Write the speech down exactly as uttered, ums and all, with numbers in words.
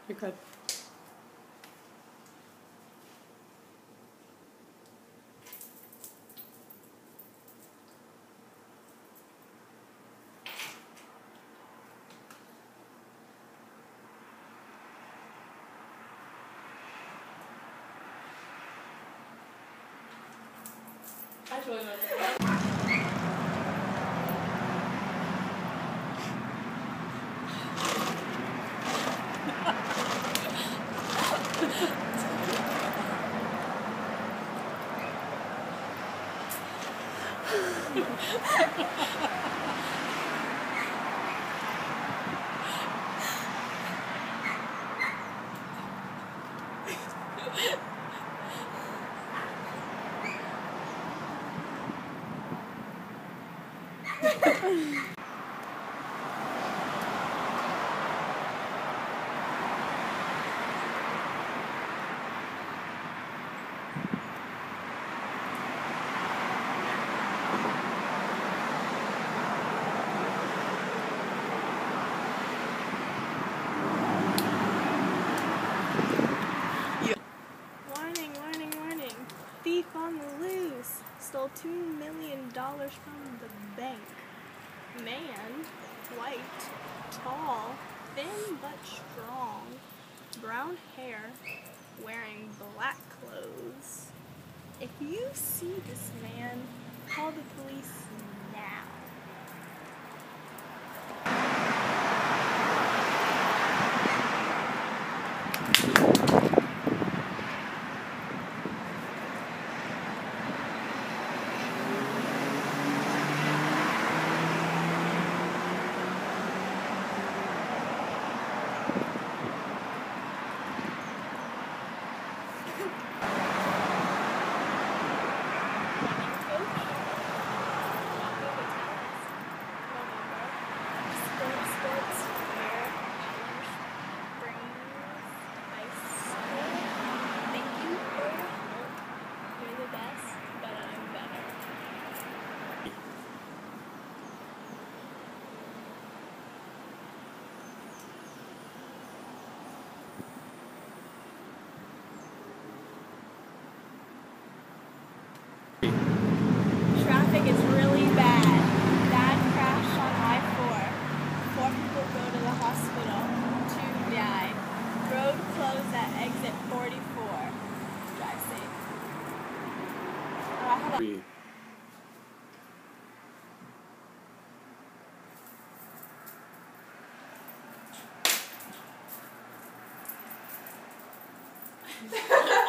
You're good. Actually, no. Warning, warning, warning. Thief on the loose. Stole two million dollars from the bank. Man, white, tall, thin but strong. Brown hair, wearing black clothes. If you see this man, call the police now. Traffic is really bad. Dad crashed on I four. Four people go to the hospital. Two died. Road closed at exit forty-four. Drive safe. Uh, hold on.